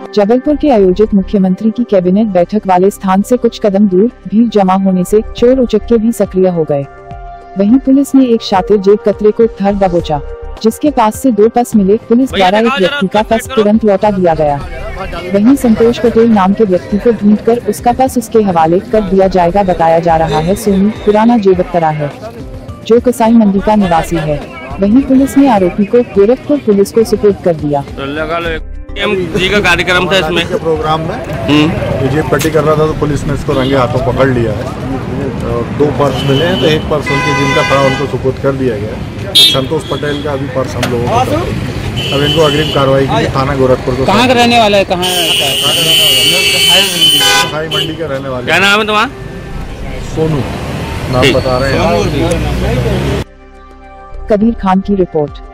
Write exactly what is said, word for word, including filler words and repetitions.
जबलपुर के आयोजित मुख्यमंत्री की कैबिनेट बैठक वाले स्थान से कुछ कदम दूर भीड़ जमा होने से चोर उचक्के भी सक्रिय हो गए। वहीं पुलिस ने एक शातिर जेब कतरे को धर दबोचा, जिसके पास से दो पर्स मिले। पुलिस द्वारा एक व्यक्ति का पर्स तुरंत लौटा दिया गया। वहीं संतोष पटेल नाम के व्यक्ति को ढूंढकर उसका पर्स उसके हवाले कर दिया जाएगा। बताया जा रहा है सोनू पुराना जेबकतरा है, जो कसाई मंडी का निवासी है। वहीं पुलिस ने आरोपी को गोरखपुर पुलिस को सुपुर्द कर दिया। जी का कार्यक्रम था इसमें के प्रोग्राम में ये जेब कटी कर रहा था, तो पुलिस ने इसको रंगे हाथों पकड़ लिया है। और दो पर्स मिले हैं, तो एक पर्स उनके जिनका था उनको सुपुर्द कर दिया गया। संतोष पटेल का अभी पर्स हम लोगों को अब इनको अग्रिम कार्रवाई की थाना गोरखपुर को। कहाँ का रहने वाला है? कहाँ कसाई मंडी के रहने वाले। क्या नाम है तुम्हारा? सोनू नाम बता रहे हैं। कबीर खान की रिपोर्ट।